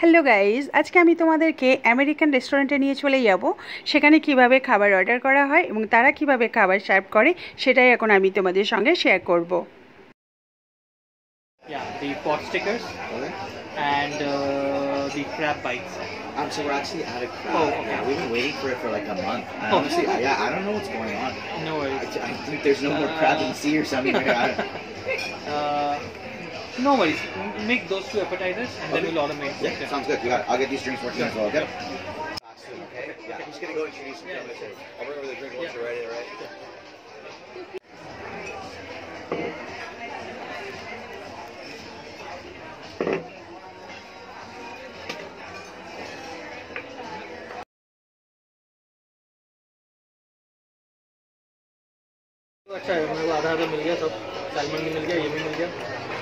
Hello guys, आज के आमी तोमादेरके अमेरिकान रेस्टुरेंटे निये चले जाबो। सेखाने किभाबे खाबार अर्डार करा हय एबं तारा किभाबे खाबार सार्व करे सेटाई एखन आमी तोमादेर संगे शेयर करब। Yeah, the pot stickers and the crab bites. So we're actually out of crab. Oh, okay. Yeah, we've been waiting for it for like a month. And honestly, I don't know what's going on. No worries. I think there's no more crab in the sea or something. No worries. Make those two appetizers and then we'll order main. Yeah, sounds good. I'll get these drinks working as well. Okay. Okay. Yeah. I'm just gonna go introduce them. I'll bring over the drink once you're ready. All right. अच्छा है, मेरे को आधा आधा मिल गया, सब salmon भी मिल गया, ये भी मिल गया।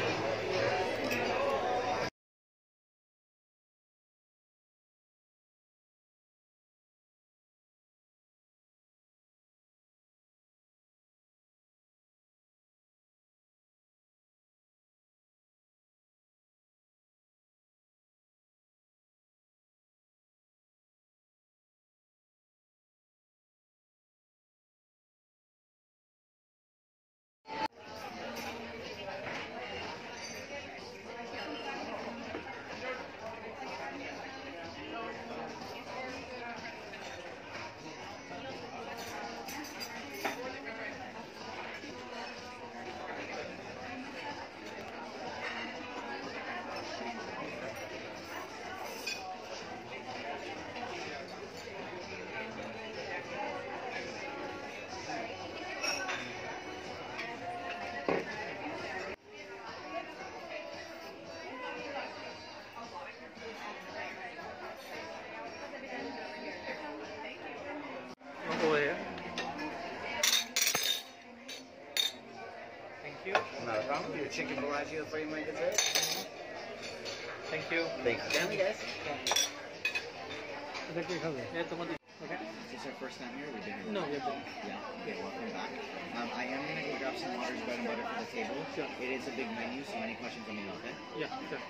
Not a problem. Your chicken Bellagio for you, my dessert. Thank you. Thanks. Family, guys. Yeah, tomato. Okay. Is this our first time here? We've been here. No, we're done. Yeah. Okay. Welcome back. I am gonna go grab some Potter's bread and butter for the table. Sure. It is a big menu, so any questions, let me know. Okay. Yeah, sure.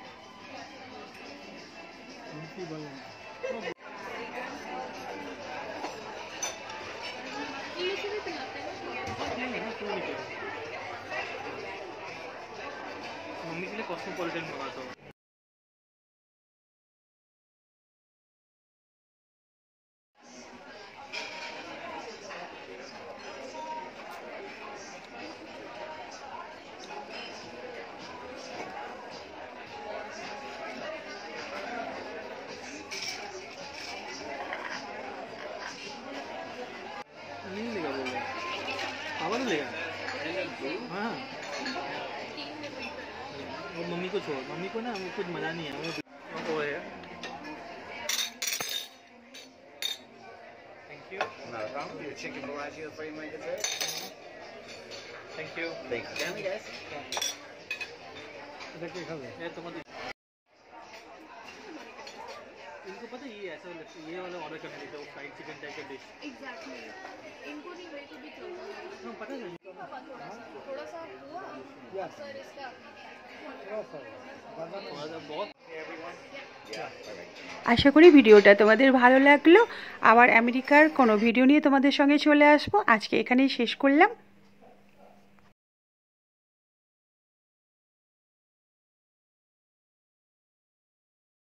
Mummy के लिए cosmopolitan मंगाता हूँ। नहीं लेगा बोल रहे, power लेगा। हाँ। वो मम्मी को छोड़, मम्मी को ना कुछ मजा नहीं है। वो है। Thank you. Not a problem. Your chicken Bellagio for you, my dessert. Thank you. Thanks. Family, guys. ये tomato. इनको पता है ये ऐसा लगता है, ये वाला ऑर्डर करने देते हो फ्राइड चिकन टाइप का डिश। Exactly. इनको नहीं मेरे को भी चलता है। हाँ पता है। थोड़ा सा हुआ। सर इसका। बहुत। आशा करी भिडियोटा तोमादेर भालो लागलो। आबार आमेरिकार कोनो भिडियो निये तोमादेर संगे चले आसबो। आजके एखानेई शेष करलाम।